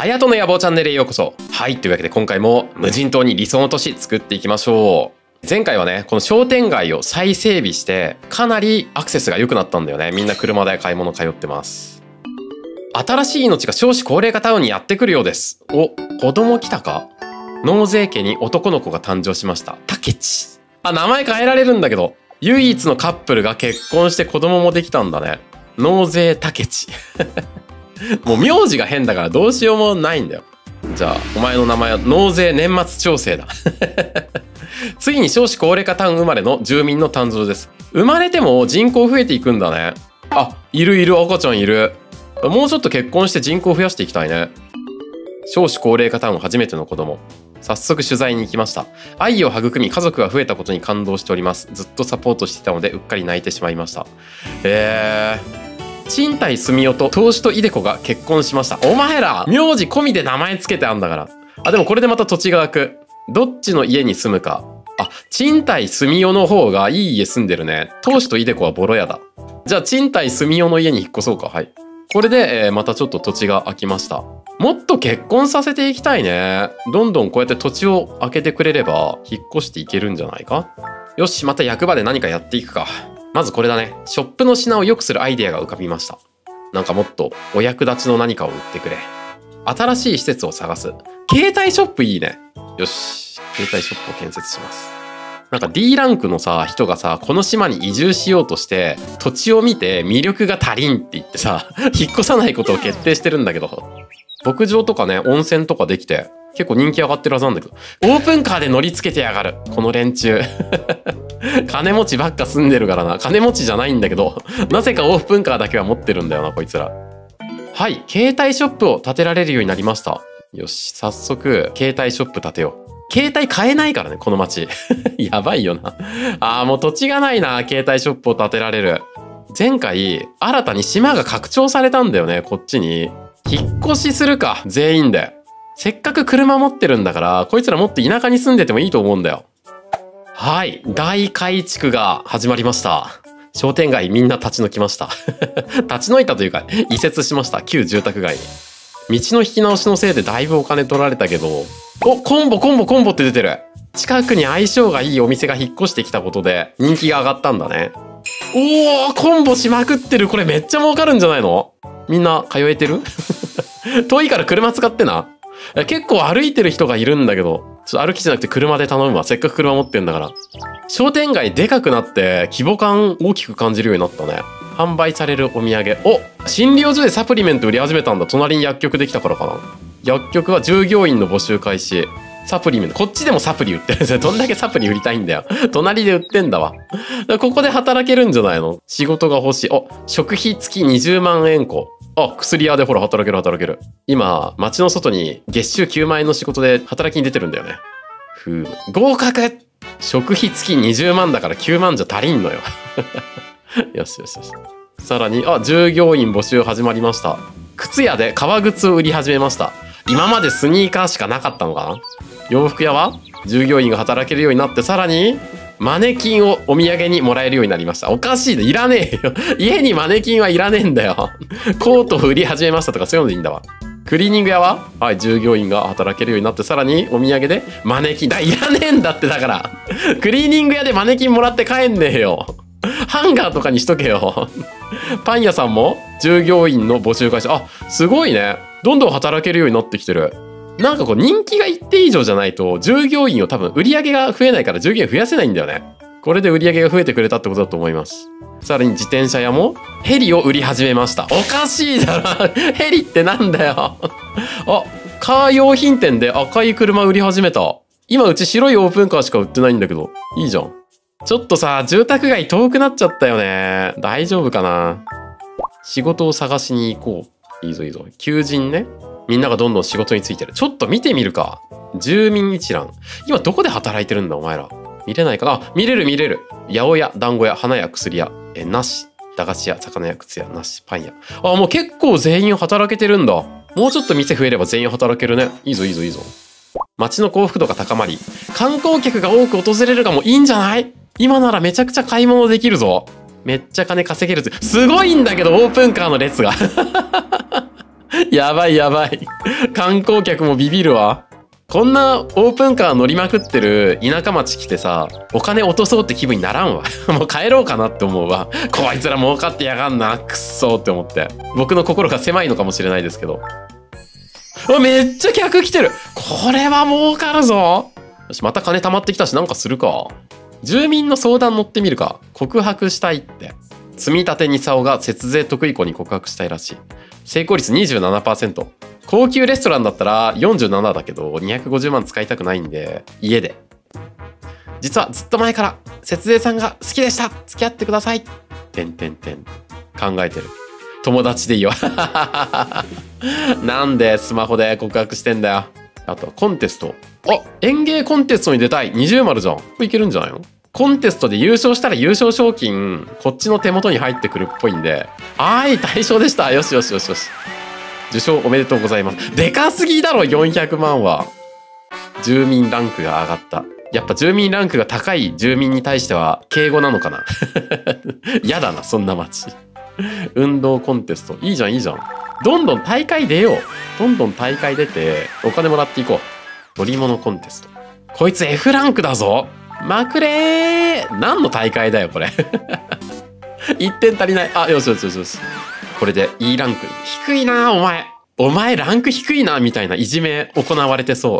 ハヤトの野望チャンネルへようこそ。はい、というわけで今回も無人島に理想の都市作っていきましょう。前回はね、この商店街を再整備して、かなりアクセスが良くなったんだよね。みんな車で買い物通ってます。新しい命が少子高齢化タウンにやってくるようです。お、子供来たか？納税家に男の子が誕生しました。タケチ。あ、名前変えられるんだけど。唯一のカップルが結婚して子供もできたんだね。納税タケチ。もう名字が変だからどうしようもないんだよ。じゃあ、お前の名前は納税年末調整だ。ついに少子高齢化タウン生まれの住民の誕生です。生まれても人口増えていくんだね。あ、いるいる、赤ちゃんいる。もうちょっと結婚して人口増やしていきたいね。少子高齢化タウン初めての子供。早速取材に行きました。愛を育み家族が増えたことに感動しております。ずっとサポートしていたのでうっかり泣いてしまいました。賃貸住代と投資とイデコが結婚しました。お前ら名字込みで名前つけてあんだから。あ、でもこれでまた土地が空く。どっちの家に住むか。あ、賃貸住代の方がいい家住んでるね。投資とイデコはボロ屋だ。じゃあ賃貸住代の家に引っ越そうか。はい。これで、またちょっと土地が空きました。もっと結婚させていきたいね。どんどんこうやって土地を空けてくれれば引っ越していけるんじゃないか。よし、また役場で何かやっていくか。まずこれだね。ショップの品を良くするアイデアが浮かびました。なんかもっとお役立ちの何かを売ってくれ。新しい施設を探す。携帯ショップいいね。よし、携帯ショップを建設します。なんか D ランクのさ、人がさ、この島に移住しようとして、土地を見て魅力が足りんって言ってさ、引っ越さないことを決定してるんだけど、牧場とかね、温泉とかできて、結構人気上がってるはずなんだけど、オープンカーで乗り付けてやがる。この連中。金持ちばっか住んでるからな。金持ちじゃないんだけど、なぜかオープンカーだけは持ってるんだよな、こいつら。はい、携帯ショップを建てられるようになりました。よし、早速、携帯ショップ建てよう。携帯買えないからね、この町。やばいよな。もう土地がないな、携帯ショップを建てられる。前回、新たに島が拡張されたんだよね、こっちに。引っ越しするか、全員で。せっかく車持ってるんだから、こいつらもっと田舎に住んでてもいいと思うんだよ。はい、大改築が始まりました。商店街みんな立ち退きました。立ち退いたというか、移設しました。旧住宅街に。道の引き直しのせいでだいぶお金取られたけど、お、コンボって出てる。近くに相性がいいお店が引っ越してきたことで人気が上がったんだね。おー、コンボしまくってる。これめっちゃ儲かるんじゃないの？みんな通えてる？遠いから車使ってな。結構歩いてる人がいるんだけど、ちょっと歩きじゃなくて車で頼むわ。せっかく車持ってんだから。商店街でかくなって規模感大きく感じるようになったね。販売されるお土産。お、診療所でサプリメント売り始めたんだ。隣に薬局できたからかな。薬局は従業員の募集開始。サプリメント。こっちでもサプリ売ってる。どんだけサプリ売りたいんだよ。隣で売ってんだわ。ここで働けるんじゃないの？仕事が欲しい。お、食費付き20万円子。あ、薬屋でほら働ける。今、街の外に月収9万円の仕事で働きに出てるんだよね。合格！食費付き20万だから9万じゃ足りんのよ。よし。さらに、従業員募集始まりました。靴屋で革靴を売り始めました。今までスニーカーしかなかったのかな？洋服屋は従業員が働けるようになって、さらに、マネキンをお土産にもらえるようになりました。おかしいね。いらねえよ。家にマネキンはいらねえんだよ。コートを売り始めましたとかそういうのでいいんだわ。クリーニング屋ははい、従業員が働けるようになって、さらにお土産でマネキン。いらねえんだってだから。クリーニング屋でマネキンもらって帰んねえよ。ハンガーとかにしとけよ。パン屋さんも従業員の募集開始。あ、すごいね。どんどん働けるようになってきてる。なんかこう人気が一定以上じゃないと従業員を多分売り上げが増えないから従業員増やせないんだよね。これで売り上げが増えてくれたってことだと思います。さらに自転車屋もヘリを売り始めました。おかしいだろ。ヘリってなんだよ。カー用品店で赤い車売り始めた。今うち白いオープンカーしか売ってないんだけど。いいじゃん。ちょっとさ、住宅街遠くなっちゃったよね。大丈夫かな。仕事を探しに行こう。いいぞ。求人ね。みんながどんどん仕事に就いてる。ちょっと見てみるか。住民一覧。今どこで働いてるんだお前ら。見れないかな。見れる。八百屋、団子屋、花屋、薬屋。なし。駄菓子屋、魚屋、靴屋、なし。パン屋。もう結構全員働けてるんだ。もうちょっと店増えれば全員働けるね。いいぞ。街の幸福度が高まり、観光客が多く訪れるかもいいんじゃない？今ならめちゃくちゃ買い物できるぞ。めっちゃ金稼げるぜ。すごいんだけど、オープンカーの列が。 やばいやばい。観光客もビビるわ。こんなオープンカー乗りまくってる田舎町来てさ、お金落とそうって気分にならんわ。もう帰ろうかなって思うわ。こいつら儲かってやがんな。くっそーって思って。僕の心が狭いのかもしれないですけど。めっちゃ客来てる。これは儲かるぞ。よし、また金貯まってきたしなんかするか。住民の相談乗ってみるか。告白したいって。積み立てにさおが節税得意子に告白したいらしい。成功率 27%。高級レストランだったら47だけど、250万使いたくないんで、家で。実はずっと前から節税さんが好きでした。付き合ってください。考えてる。友達でいいよ。なんでスマホで告白してんだよ。あと、コンテスト。園芸コンテストに出たい。20丸じゃん。これいけるんじゃないの？コンテストで優勝したら優勝賞金、こっちの手元に入ってくるっぽいんで。対象でした。よしよしよしよし。受賞おめでとうございます。でかすぎだろ、400万は。住民ランクが上がった。やっぱ住民ランクが高い住民に対しては敬語なのかな。やだな、そんな街。運動コンテスト。いいじゃん、いいじゃん。どんどん大会出よう。どんどん大会出て、お金もらっていこう。乗り物コンテスト。こいつ F ランクだぞ。まくれー。何の大会だよ、これ。1点足りない。よしよしよしよし。これで E ランク。低いな、お前。お前ランク低いな、みたいないじめ行われてそう。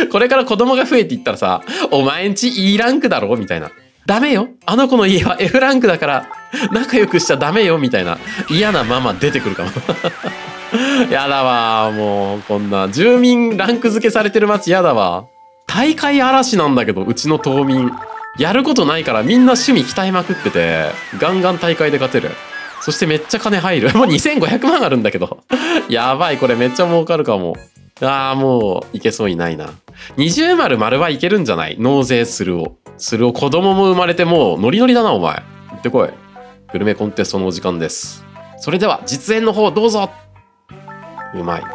これから子供が増えていったらさ、お前んち E ランクだろみたいな。ダメよ。あの子の家は F ランクだから、仲良くしちゃダメよ、みたいな。嫌なママ出てくるかも。やだわ。もう、こんな。住民ランク付けされてる街やだわ。大会嵐なんだけど、うちの島民。やることないからみんな趣味鍛えまくってて、ガンガン大会で勝てる。そしてめっちゃ金入る。もう2500万あるんだけど。やばい、これめっちゃ儲かるかも。もういけそうにないな。20丸丸はいけるんじゃない？納税するを。子供も生まれてもうノリノリだな、お前。行ってこい。グルメコンテストのお時間です。それでは実演の方どうぞ。うまい。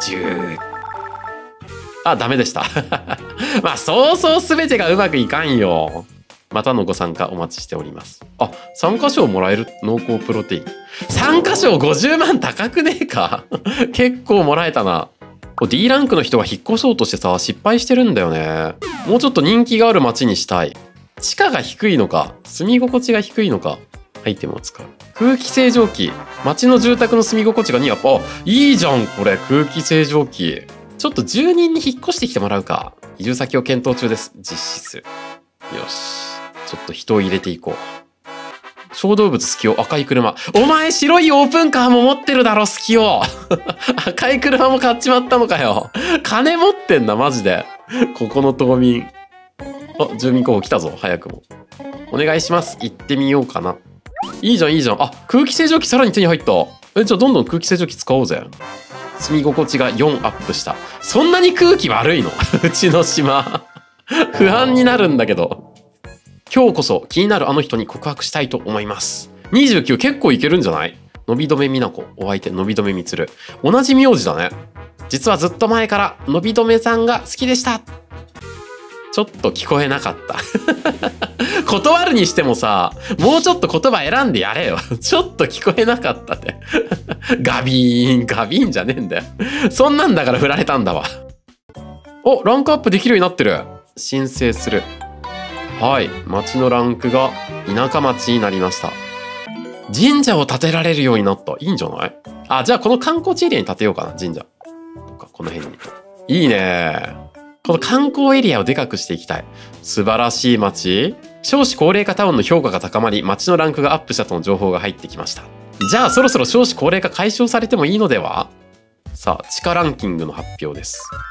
ダメでした。そうそう全てがうまくいかんよ。またのご参加お待ちしております。参加賞もらえる濃厚プロテイン。参加賞50万高くねえか。結構もらえたな。D ランクの人が引っ越そうとしてさ、失敗してるんだよね。もうちょっと人気がある街にしたい。地価が低いのか、住み心地が低いのか。アイテムを使う。空気清浄機。街の住宅の住み心地がいいじゃん、これ。空気清浄機。ちょっと住人に引っ越してきてもらうか。移住先を検討中です。実施する。よし。ちょっと人を入れていこう。小動物好きよ。赤い車。お前白いオープンカーも持ってるだろ、好きよ。赤い車も買っちまったのかよ。金持ってんな、マジで。ここの島民。住民候補来たぞ、早くも。お願いします。行ってみようかな。いいじゃん、いいじゃん。空気清浄機さらに手に入った。じゃあどんどん空気清浄機使おうぜ。住み心地が4アップした。そんなに空気悪いの？うちの島。不安になるんだけど。今日こそ気になるあの人に告白したいと思います。29結構いけるんじゃない？のびどめみなこ、お相手のびどめみつる。同じ名字だね。実はずっと前からのびどめさんが好きでした。ちょっと聞こえなかった。断るにしてもさ、もうちょっと言葉選んでやれよ。ちょっと聞こえなかったって。ガビーンじゃねえんだよ。そんなんだから振られたんだわ。ランクアップできるようになってる。申請する。はい、町のランクが田舎町になりました。神社を建てられるようになった。いいんじゃない？じゃあこの観光地エリアに建てようかな、神社。とか、この辺に。いいね。この観光エリアをでかくしていきたい。素晴らしい町。少子高齢化タウンの評価が高まり、町のランクがアップしたとの情報が入ってきました。じゃあそろそろ少子高齢化解消されてもいいのでは？さあ、地価ランキングの発表です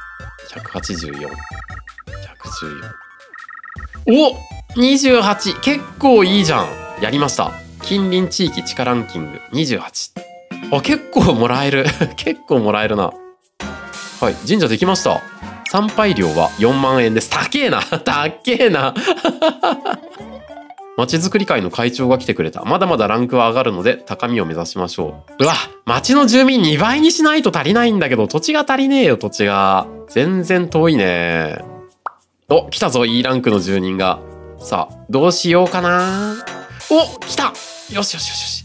。184。28。結構いいじゃん。やりました。近隣地域地価ランキング28。結構もらえる。結構もらえるな。はい、神社できました。参拝料は4万円です。高えな。まちづくり会の会長が来てくれた。まだまだランクは上がるので高みを目指しましょう。町の住民2倍にしないと足りないんだけど、土地が足りねえよ、土地が。全然遠いね。来たぞ、E ランクの住人が。さあ、どうしようかな。来た。よしよしよしよし。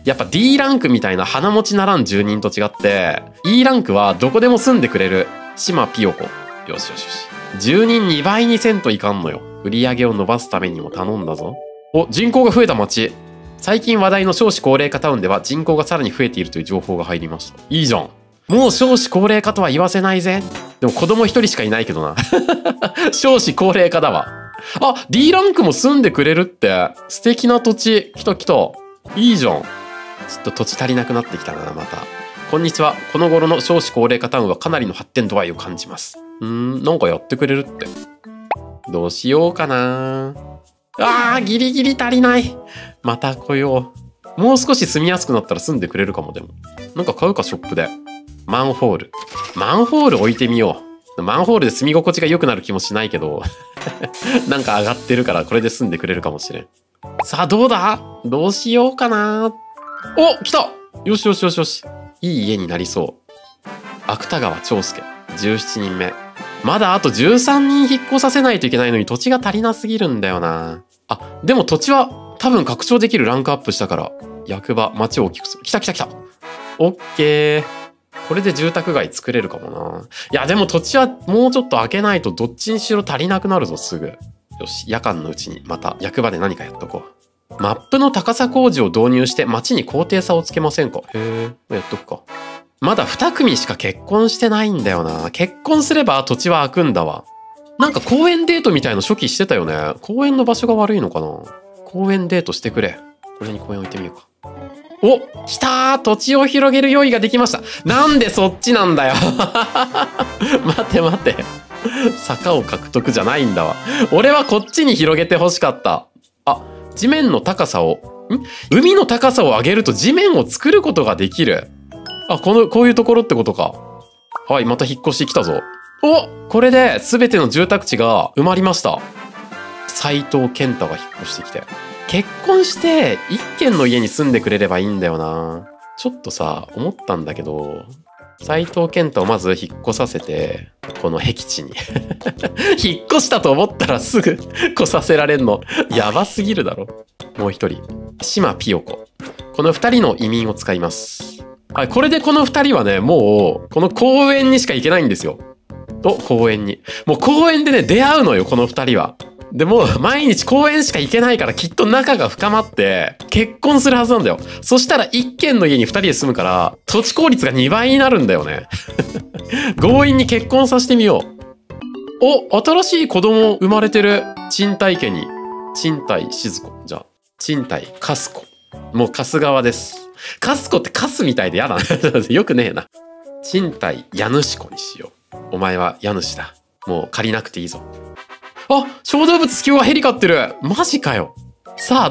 やっぱ D ランクみたいな鼻持ちならん住人と違って、E ランクはどこでも住んでくれる。島ピヨコ。よしよしよし。住人2倍にせんといかんのよ。売り上げを伸ばすためにも頼んだぞ。お、人口が増えた町。最近話題の少子高齢化タウンでは人口がさらに増えているという情報が入りました。いいじゃん。もう少子高齢化とは言わせないぜ。でも子供1人しかいないけどな。少子高齢化だわ。あ、D ランクも住んでくれるって。素敵な土地。来た来た。いいじゃん。ちょっと土地足りなくなってきたな、また。こんにちは。この頃の少子高齢化タウンはかなりの発展度合いを感じます。なんかやってくれるって。どうしようかな。ギリギリ足りない。また来よう。もう少し住みやすくなったら住んでくれるかも。でもなんか買うか、ショップで。マンホール。マンホール置いてみよう。マンホールで住み心地が良くなる気もしないけど。なんか上がってるからこれで住んでくれるかもしれん。さあどうだ？どうしようかな。お、来た！よしよしよしよし。いい家になりそう。芥川長介。17人目。まだあと13人引っ越させないといけないのに土地が足りなすぎるんだよな。あ、でも土地は多分拡張できるランクアップしたから、役場、町を大きくする。来た来た来た。オッケー。これで住宅街作れるかもな。いや、でも土地はもうちょっと開けないとどっちにしろ足りなくなるぞ、すぐ。よし、夜間のうちにまた役場で何かやっとこう。マップの高さ工事を導入して町に高低差をつけませんか？へえ、やっとくか。まだ2組しか結婚してないんだよな。結婚すれば土地は開くんだわ。なんか公園デートみたいな初期してたよね。公園の場所が悪いのかな。公園デートしてくれ。これに公園置いてみようか。お、来たー！土地を広げる用意ができました。なんでそっちなんだよ。待て待て。坂を獲得じゃないんだわ。俺はこっちに広げて欲しかった。あ、地面の高さを、海の高さを上げると地面を作ることができる。あ、こういうところってことか。はい、また引っ越してきたぞ。お、これで全ての住宅地が埋まりました。斉藤健太が引っ越してきて。結婚して一軒の家に住んでくれればいいんだよな。ちょっとさ、思ったんだけど、斉藤健太をまず引っ越させて、この僻地に。引っ越したと思ったらすぐ来させられんの。やばすぎるだろ。もう一人。島ピヨコ。この二人の移民を使います。はい、これでこの二人はね、もう、この公園にしか行けないんですよ。公園に。もう公園でね、出会うのよ、この二人は。でも、毎日公園しか行けないからきっと仲が深まって、結婚するはずなんだよ。そしたら一軒の家に二人で住むから、土地効率が2倍になるんだよね。強引に結婚させてみよう。お、新しい子供生まれてる。賃貸家に。賃貸静子。じゃあ、賃貸カスコ。もうカス側です。カスコってカスみたいでやだな。よくねえな。賃貸家主子にしよう。お前は家主だ。もう借りなくていいぞ。あ、小動物今日はヘリ飼ってる。マジかよ。さあ、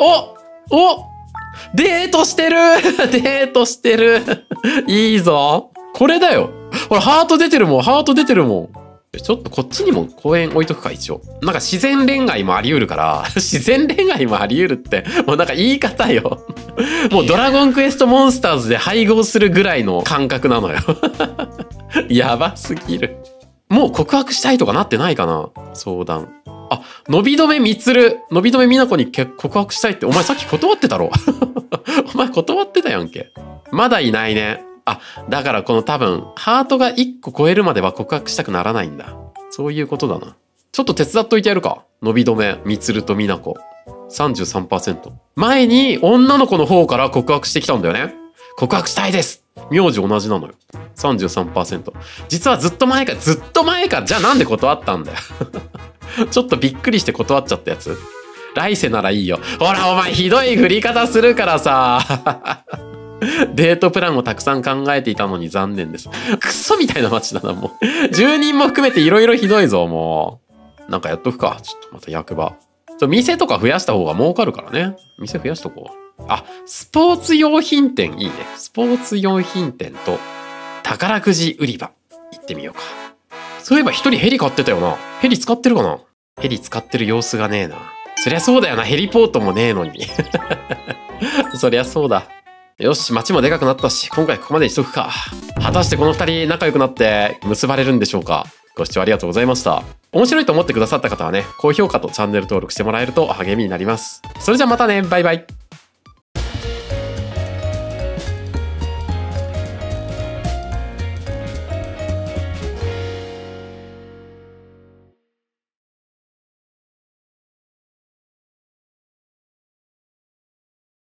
デートしてる。デートしてる。いいぞ。これだよ。ほら、ハート出てるもん。ハート出てるもん。ちょっとこっちにも公園置いとくか、一応。なんか自然恋愛もあり得るから、自然恋愛もあり得るって、もうなんか言い方よ。もうドラゴンクエストモンスターズで配合するぐらいの感覚なのよ。やばすぎる。もう告白したいとかなってないかな？相談。あ、のびどめみつる。のびどめみなこに告白したいって、お前さっき断ってたろ。お前断ってたやんけ。まだいないね。あ、だからこの多分、ハートが1個超えるまでは告白したくならないんだ。そういうことだな。ちょっと手伝っといてやるか。のびどめ、みつるとみなこ。33%。前に女の子の方から告白してきたんだよね。告白したいです。名字同じなのよ。33%。実はずっと前から、じゃあなんで断ったんだよ。ちょっとびっくりして断っちゃったやつ。来世ならいいよ。ほら、お前ひどい振り方するからさ。デートプランをたくさん考えていたのに残念です。クソみたいな街だな、もう。住人も含めていろいろひどいぞ、もう。なんかやっとくか。ちょっとまた役場。店とか増やした方が儲かるからね。店増やしとこう。あ、スポーツ用品店いいね。スポーツ用品店と宝くじ売り場行ってみようか。そういえば一人ヘリ買ってたよな。ヘリ使ってるかな？ヘリ使ってる様子がねえな。そりゃそうだよな。ヘリポートもねえのに。そりゃそうだ。よし、街もでかくなったし、今回ここまでにしとくか。果たしてこの二人仲良くなって結ばれるんでしょうか。ご視聴ありがとうございました。面白いと思ってくださった方はね、高評価とチャンネル登録してもらえると励みになります。それじゃまたね、バイバイ。